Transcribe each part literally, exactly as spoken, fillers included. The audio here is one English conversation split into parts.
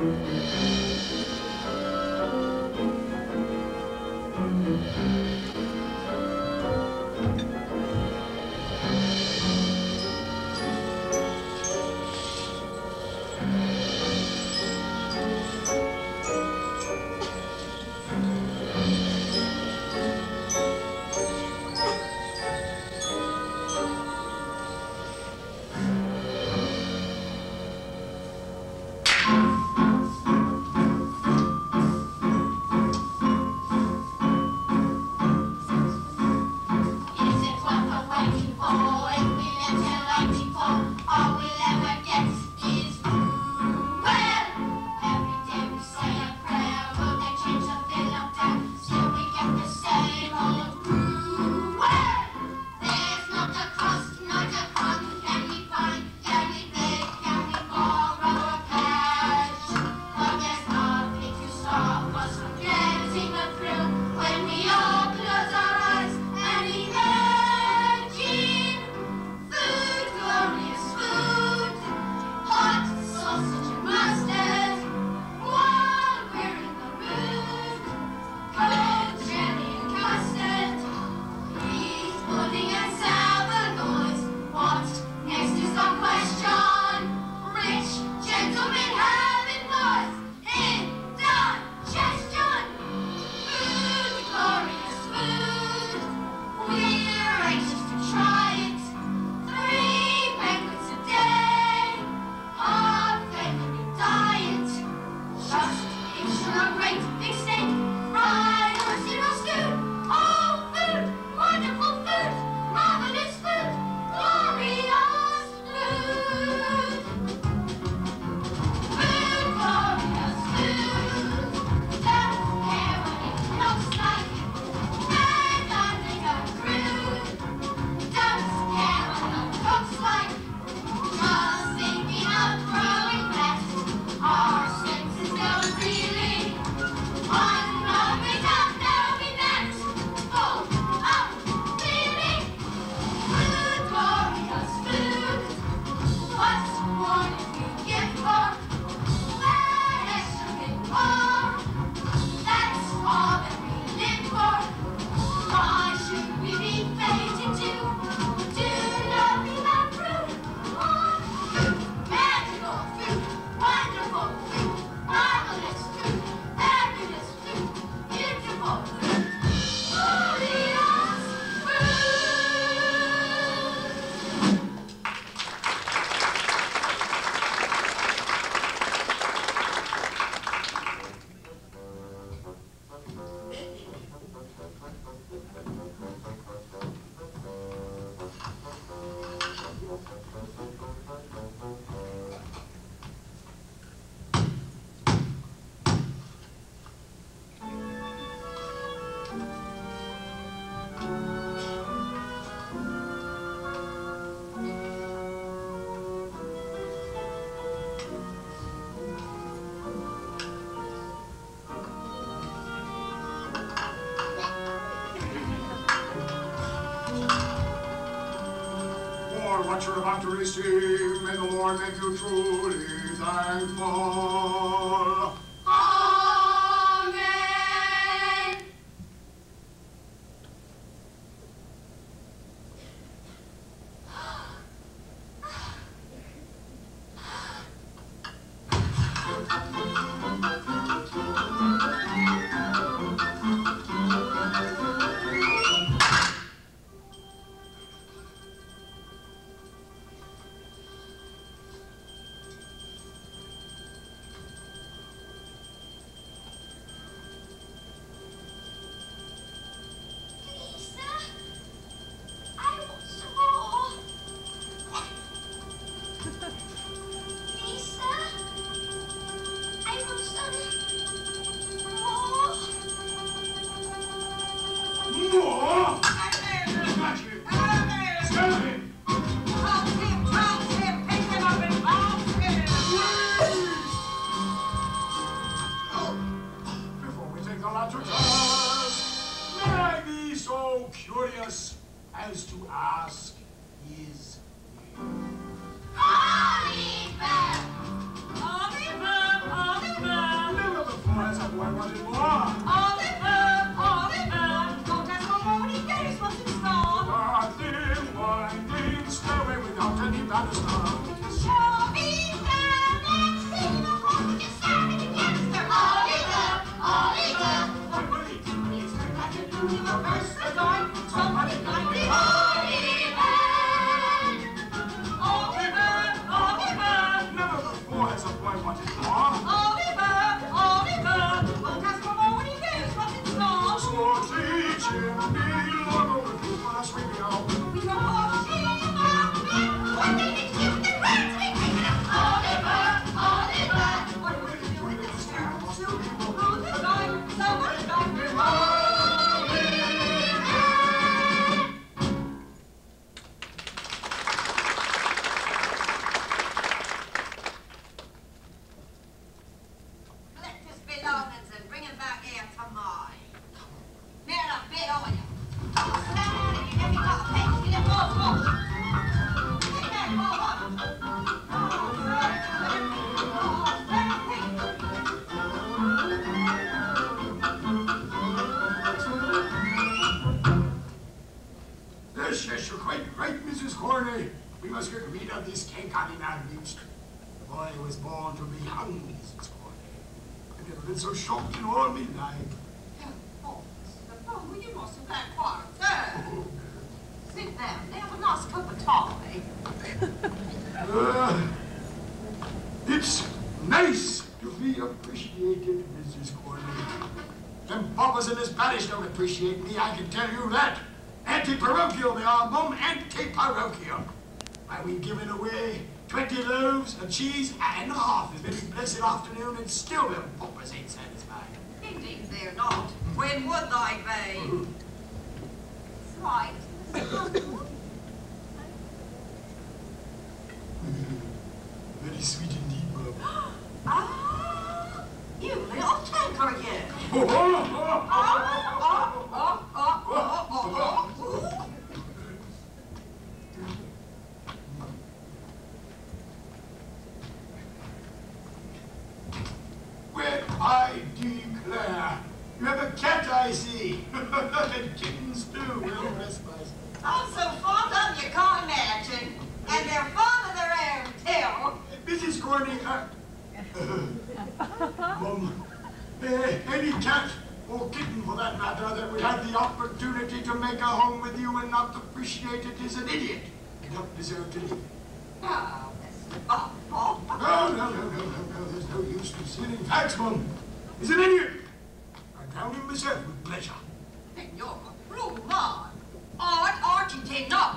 What you're about to receive, may the Lord make you truly thankful. Amen. Curious as to ask his name. Oliver! Oliver! Oliver! boy wanted more. Oliver, Oliver, don't ask for more when he knows what's in store. Darling, winding stairway without any banister. Show me down that steamer course with your savage youngster. Oliver, Oliver, what will he do? He's turned back and do he reverse the door. Somebody like me, Oliver, Oliver, Oliver. Never before has a boy wanted more. Oliver, Oliver, won't ask for more when he knows what's in store. So teach him me long overdue for us we go. We go watching about me, one day next year the rats may take it up. Oliver, Oliver, what will you do with this terrible soup? Through the night, someone died for Oliver. Collect his belongings and bring him back here to mine. Man, a bit on you. Sit down and you never got a penny. Get him off, off. Take that, move up. Oh, right. Oh, Yes, yes, you're quite right, Missus Corney. We must get rid of this cake on in our midst. The boy was born to be hung, Missus Corney. I've never been so shocked in all my life. oh, oh, you must have had quite a turn. Sit down. They have a nice cup of tea. Uh, it's nice to be appreciated, Missus Corney. Them papas in this parish don't appreciate me, I can tell you that. Anti-parochial they are, Mum, anti-parochial. Why, we've given away twenty loaves of cheese and a half this very blessed afternoon, and still them papas ain't satisfied. Indeed, they're not. When would they be? Right. Very sweet indeed, Mum. Ah, you little tinker, you. Oh, oh, oh, Oh, oh, oh, oh, oh, oh, oh. Well, I declare, you have a cat, I see. And kittens too, well rest my soul. I'm so fond of you can't imagine. And they're fond of their own too. Missus Corney, uh, Mum, uh, any cat or kitten for that matter that would have the opportunity to make a home with you and not appreciate it is an idiot. You don't deserve to live. Oh, that's oh, oh. No, no, no, no, no, no, there's no use concealing facts, Mum. He's an idiot. I drown him myself with pleasure. Then you're a cruel man. Art, Archington, no.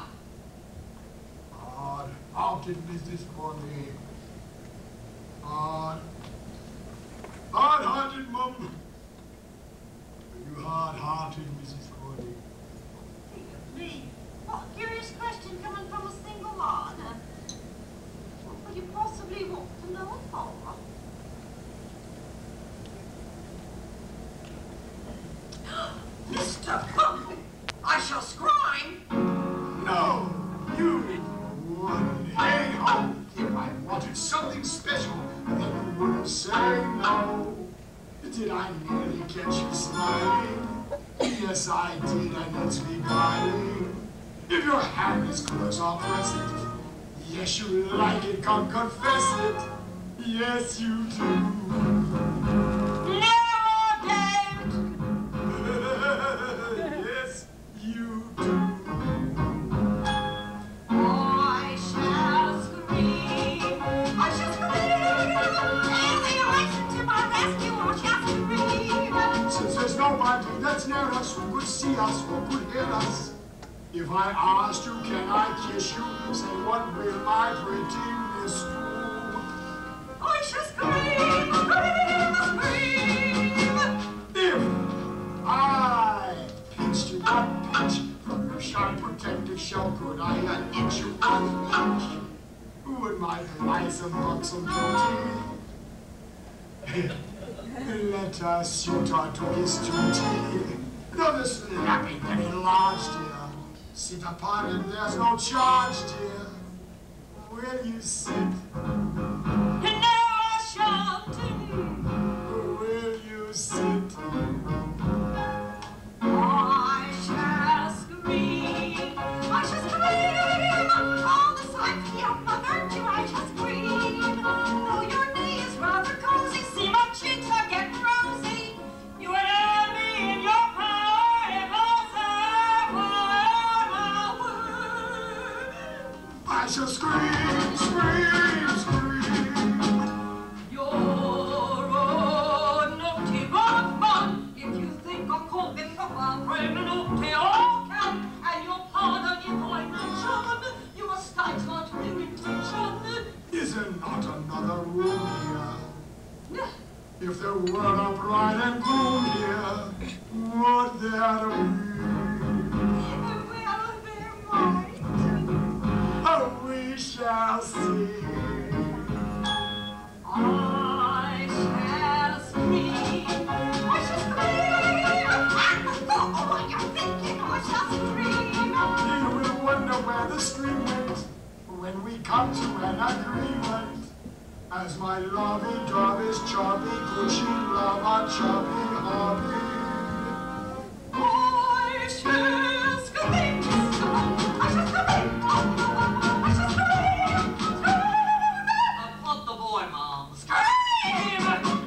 Hard-hearted Missus Corney. Hard. Hard-hearted, Mum. Are you hard-hearted, Missus Corney? Me? What a curious question coming from a single man. Uh, what would you possibly want to know it for? Mister Bumble, I shall scream. No, you wouldn't. Hey, ho! If I wanted something special, then you wouldn't say no. Did I nearly catch you smiling? Yes, I did, and it's beguiling. If your hand is close, I'll press it. Yes, you like it, come confess it. Yes, you do. No, don't. Yes, you do. I shall scream. I shall scream. Anything arising to my rescue, I shall scream. Since there's nobody that's near us who could see us or could hear us, if I asked you, can I kiss you? Say, what will my pretty miss do? I shall scream, scream, scream. If I pinched you one pinch from your sharp protective shell, could I an inch you one inch? Would my blithesome buxom beauty let us suit our to his duty? Though this lapping very large, dear, sit upon it, there's no charge, dear. Will you sit? No, I shan't. Will you sit? If there weren't a bride and groom here, would there be? Well, there might. Oh, we shall see. I shall scream. I shall scream. Oh, what you're thinking? I shall scream. You will wonder where the stream went when we come to an agreement. As my lovey-dovey is chubby, could she love a chubby hobby? I shall scream. I shall scream. I shall scream. Scream. Applaud the boy, Mom. Scream.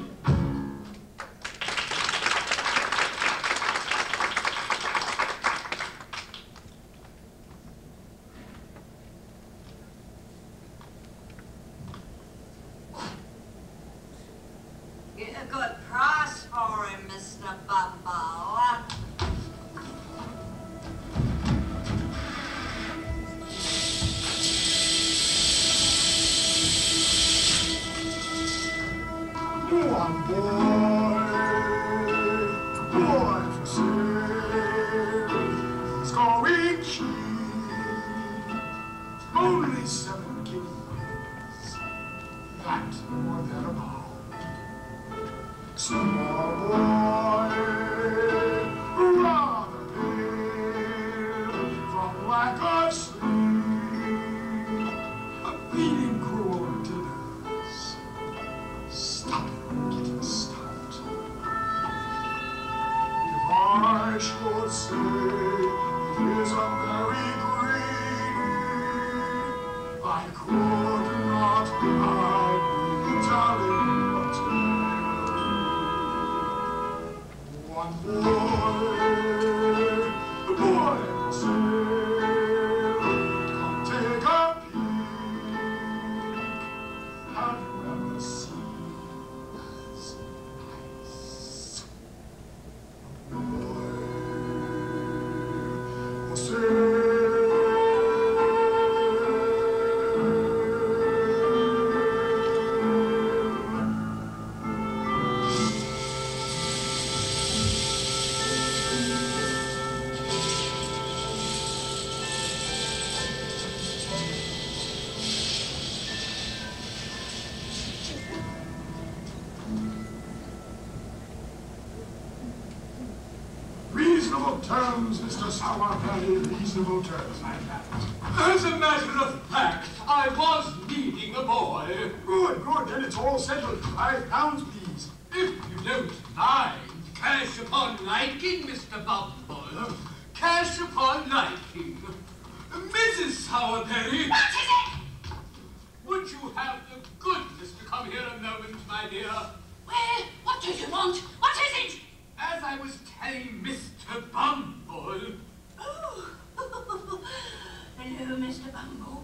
Get a good price for him, Mister Bumble. One boy, boy for sale, scoring cheap, only seven guineas, that more than a pound. Small boy, rather pale, from lack of sleep, feeding cruel dinners, stopping getting stout. If I should say it is a very greedy, I could not hide the telling of tale. One boy, the boy will say, come take a peek. Have you ever seen as nice a boy will say? Reasonable terms, Mister Sourberry, reasonable terms. As a matter of fact, I was needing a boy. Good, good, then it's all settled. Five pounds, please. If you don't mind, cash upon liking, Mister Bumble. Cash upon liking. Missus Sourberry. What is it? Would you have the goodness to come here a moment, my dear? Well, what do you want? What is it? As I was telling Mister Bumble, Oh. Hello, Mister Bumble.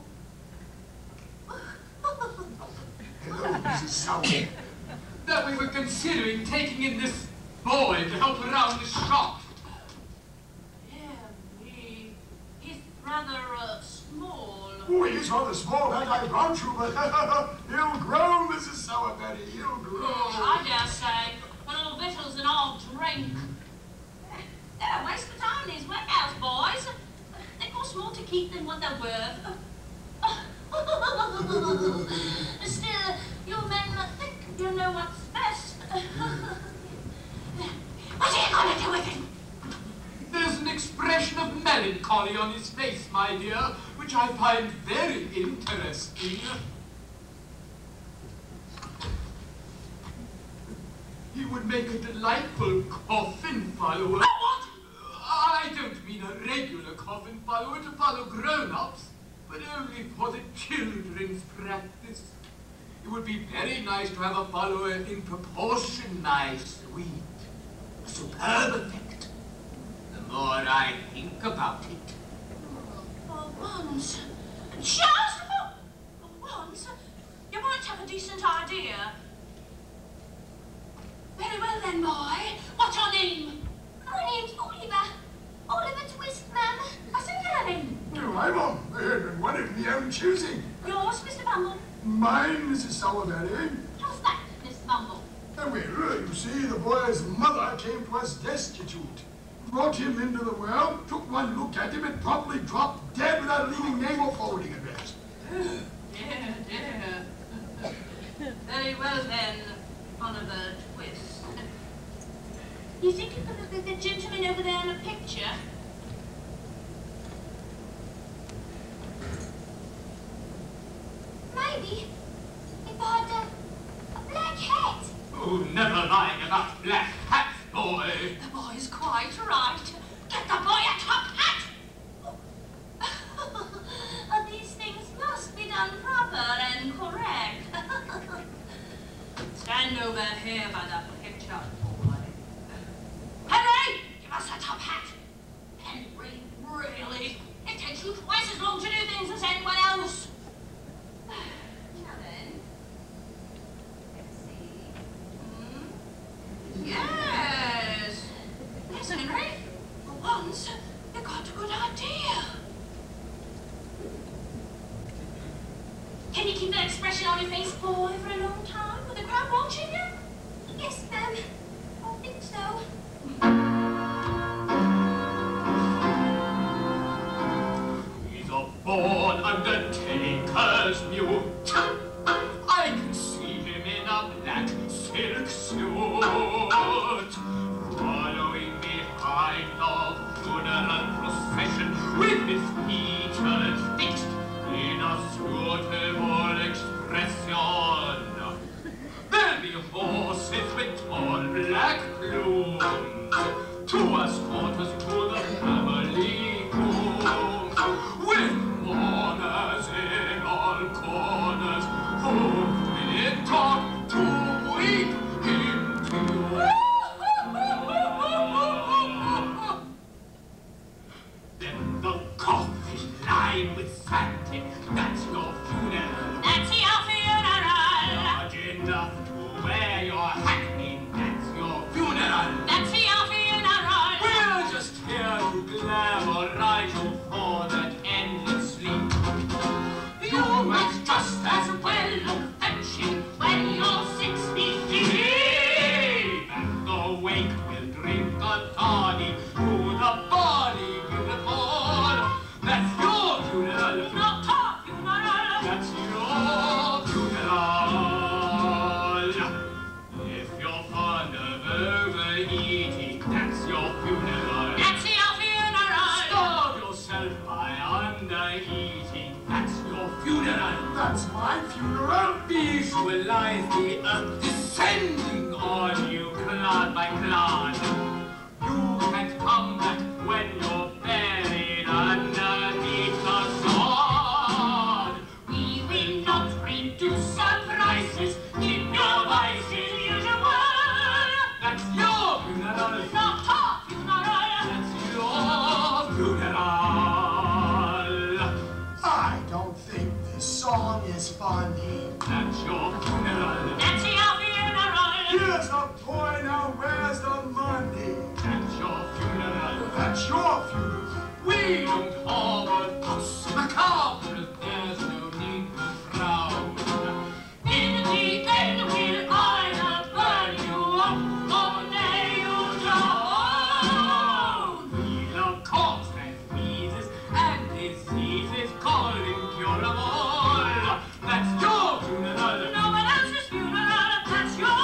Hello, Missus Sourberry. that we were considering taking in this boy to help around the shop. Yeah, he, he's rather uh, small. Oh, he's rather small, that I grant you, but he'll grow, Missus Sourberry, he'll grow. I dare say. When all victuals and all drink. They're a waste of time, these workhouse boys. They cost more to keep than what they're worth. Still, you men think you know what's best. What are you going to do with him? There's an expression of melancholy on his face, my dear, which I find very interesting. He would make a delightful coffin follower. Oh, what? I don't mean a regular coffin follower to follow grown-ups, but only for the children's practice. It would be very nice to have a follower in proportion nice, sweet, a superb effect. The more I think about it. For once. Just for, for once. You might have a decent idea. Very well then, boy. What's your name? My name's Oliver. Oliver Twist, ma'am. I said your name. Oh, I'm on and one of my own choosing. Yours, Mister Bumble. Mine, Missus Sourberry. How's that, Miss Bumble? And well, you see, the boy's mother came to us destitute. Brought him into the world, took one look at him, and promptly dropped dead without leaving name or forwarding address. Dear, dear. Very well then, Oliver Twist. You think you could look at the gentleman over there in the picture? Maybe. If I had a, a black hat. Oh, never mind about black hats, boy. The boy's quite right. Get the boy a top hat! Oh, these things must be done proper and correct. Stand over here by that picture, boy. Henry! Give us a top hat! Henry, really? It takes you twice as long to do things as anyone else. Now then. Let's see. Hmm? Yes! Yes, Henry. For once, you got a good idea. Can you keep that expression on your face, boy, for a long time with the crowd watching you? Yes, ma'am. I think so. He's a born undertaker's mute. I can see him in a black silk suit, following behind the funeral procession with his features fixed in a suitable expression. There'll be horses with tall black plumes to escort us to the family room, with mourners in all corners who will talk to weep into. Then the coffin lined with satin, that's your funeral. That's your funeral. Large enough to wear your hat in, that's your funeral. That's your funeral. We're just here to glamorize you for that endless sleep. You might just as well look fetching when you're sixty feet. And the wake will drink a toddy to the body beautiful. That's your funeral. Not our funeral. That's your funeral. If you're fond of overeating, that's your funeral. That's your funeral. Starve yourself by undereating, that's your funeral. That's my funeral. Visualize the earth descending on you, clod by clod. You can't come back when you're buried underneath the sod. We will not reduce surprises, keep your vices usual. That's your funeral. Not our funeral. That's your funeral. I don't think this song is funny. That's your funeral. That's your funeral. Here's the boy, now where's the money? That's your funeral. That's your funeral. We don't harbor thoughts macabre. There's no need to frown. In the end, we'll either burn you up or nail you down. We'll a corpse that wheezes and diseases called incurable. That's your funeral. No one else's funeral. That's your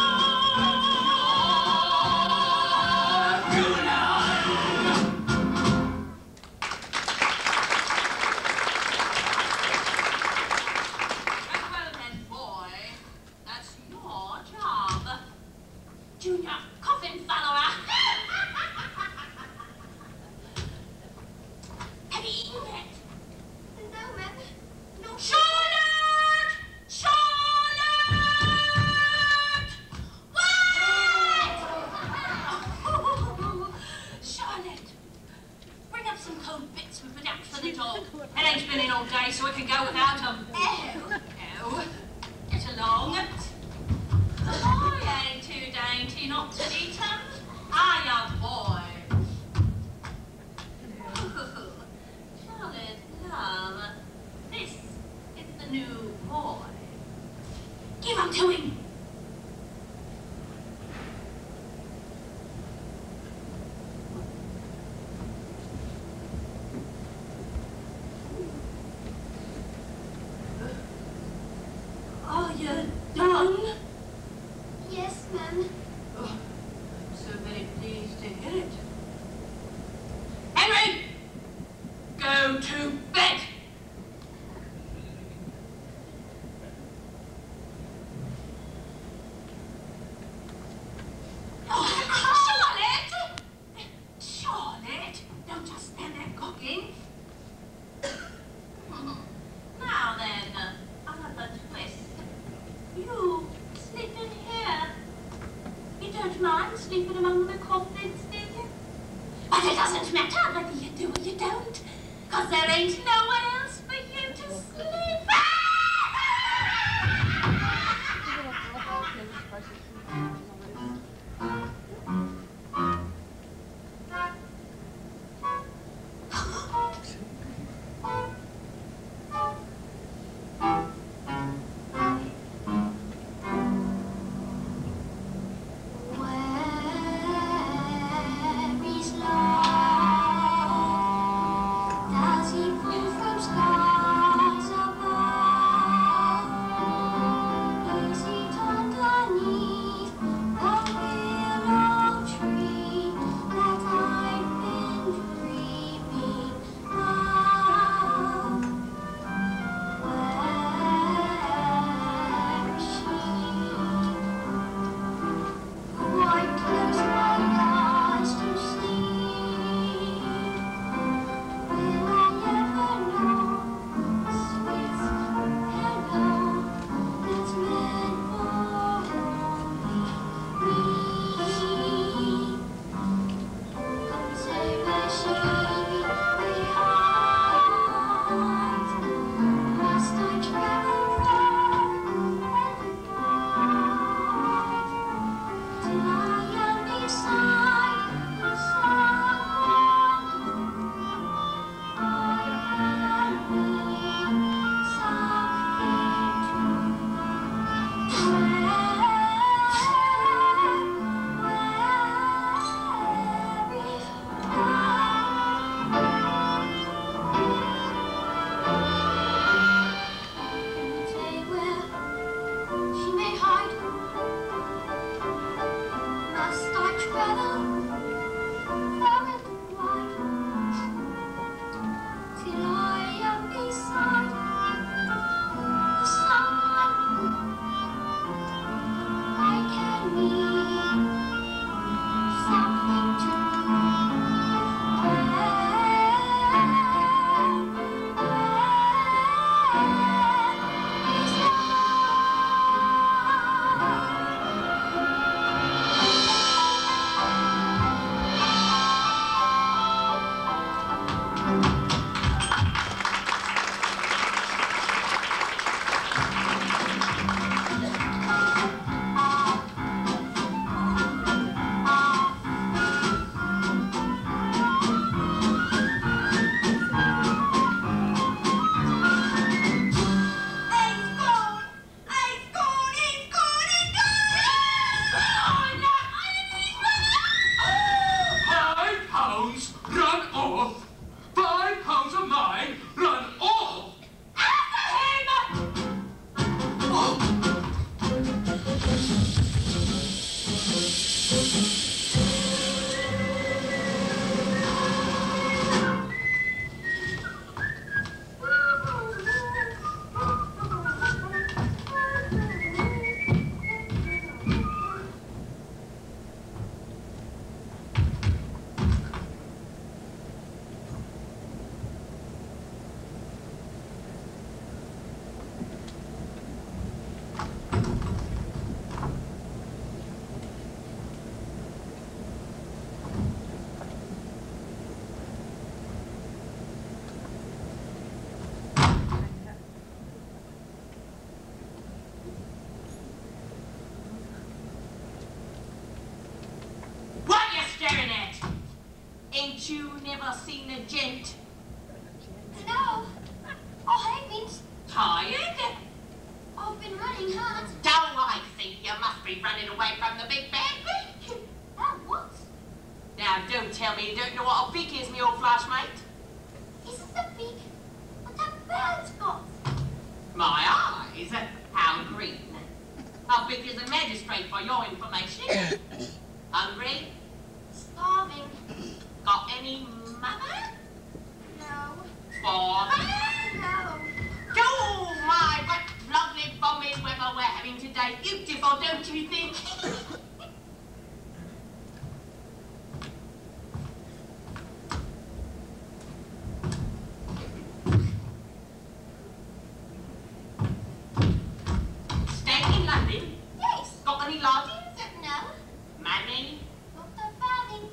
Very well then, boy. That's your job. Junior coffin follower. Have you eaten yet? No, ma'am. No. Charlotte! Charlotte! What? Charlotte, bring up some cold bits we put out for the dog. It ain't been in all day, so we can go without them. Oh. Oh, get along. I ain't too dainty not to eat 'em. I am boy. Ooh, Charlotte, love, this is the new boy. Give 'em to him. don't mind sleeping among the coffins, do you? But it doesn't matter whether you do or you don't, because there ain't nowhere else for you to sleep. Ain't you never seen a gent? No. I haven't. Tired? I've been running hard. Don't I think you must be running away from the big bad week? Oh, what? Now, don't tell me you don't know what a beak is, me old flashmate. Isn't the beak what that bird's got? My eyes? How green. How big is a magistrate for your information? Hungry? Starving. Got any mother? No. Father? No. Oh my, what lovely balmy weather we're having today. Beautiful, don't you think? Staying in London? Yes. Got any lodgings? No. Money? Doctor Farthing.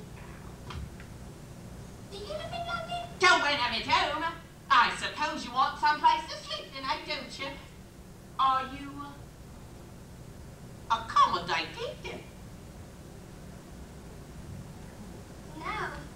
Do you live in London? Don't have it home. I suppose you want someplace to sleep tonight, don't you? Are you uh, accommodated? No.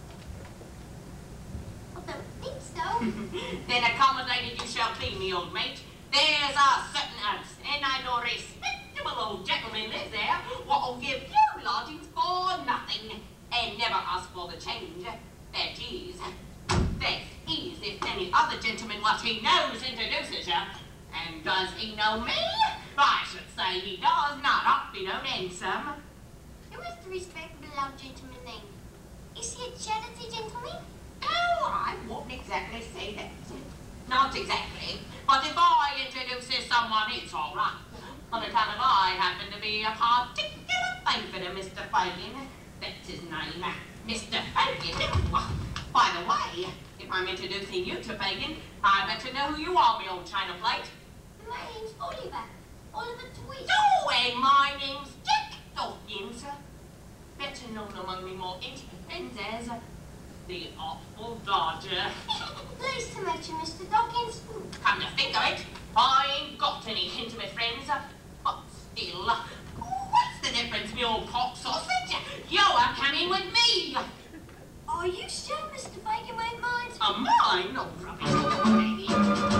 I don't think so. Then accommodated you shall be, me old mate. There's a certain house, and I know respectable old gentleman lives there, what'll give you lodgings for nothing, and never ask for the change. That is, that is, if any other gentleman what he knows introduces you. And does he know me? I should say he does, not up, you know, handsome. Who is the respectable old gentleman name? Is he a charity gentleman? Oh, I wouldn't exactly say that. Not exactly. But if I introduce someone, it's all right. On account of I happen to be a particular favourite of Mister Fagin. That's his name, Mister Fagin. By the way, if I'm introducing you to Fagin, I bet you know who you are, me old china plate. My name's Oliver. Oliver Twist. Oh, and my name's Dick Dawkins. Better known among me more intimate friends as the Artful Dodger. Pleased to meet you, Mister Dawkins. Come to think of it, I ain't got any intimate friends, but still, what's the difference, me old pork sausage? You're coming with me! Are you sure Mister Fagin won't mind? A mine? No rubbish.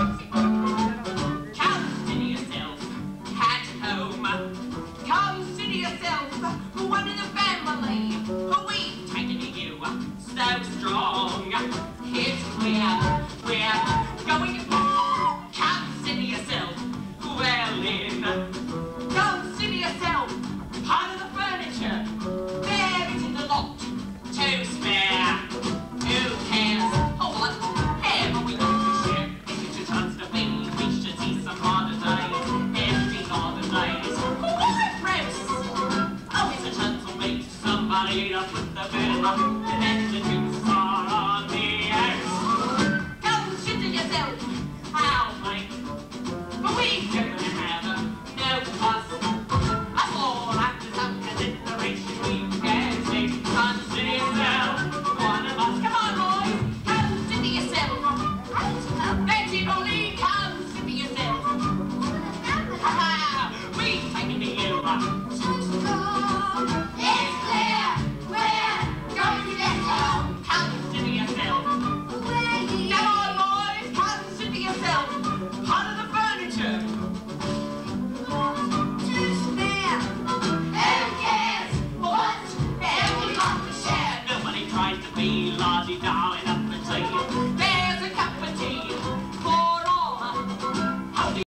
Consider yourself at home. Consider yourself one in the family. We've taken to you so strong. It's clear we're going to consider yourself well in. Consider yourself part of the furniture. There is in the lot to spare. Who cares? Oh, whatever we do to share. If it's your chance to win, we should see some harder days. Every harder days. We're friends. Oh, it's a chance to meet somebody to put the bed up. And then the juice are on the ice. Consider yourself how late. But we don't have no fuss. That's all after some consideration we can say. Consider yourself one of us. Come on, boys. Consider yourself. Let it only consider yourself. Ha ha! We've taken to you.